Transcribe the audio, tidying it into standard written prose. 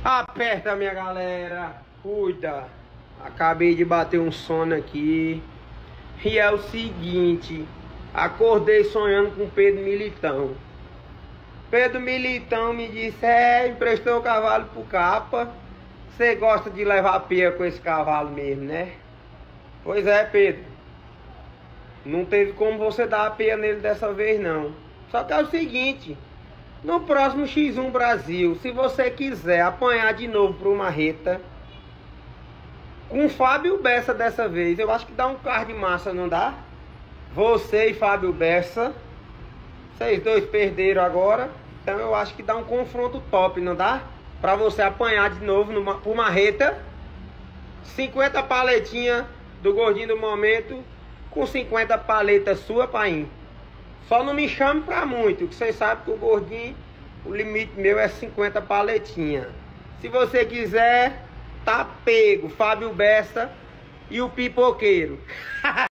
Aperta, minha galera. Cuida. Acabei de bater um sono aqui. E é o seguinte. Acordei sonhando com Pedro Militão. Pedro Militão me disse: emprestou o cavalo pro Capa. Você gosta de levar pia com esse cavalo mesmo, né? Pois é, Pedro. Não teve como você dar a pia nele dessa vez, não. Só que é o seguinte. No próximo X1 Brasil, se você quiser apanhar de novo pro Marreta, com Fábio Bessa dessa vez, eu acho que dá um card massa, não dá? Você e Fábio Bessa, vocês dois perderam agora, então eu acho que dá um confronto top, não dá? Pra você apanhar de novo pro Marreta, 50 paletinhas do Gordinho do Momento, com 50 paletas sua, pai. Só não me chame pra muito, que vocês sabem que o Gordinho, o limite meu é 50 paletinhas. Se você quiser, tá pego, Fábio Bessa e o Pipoqueiro.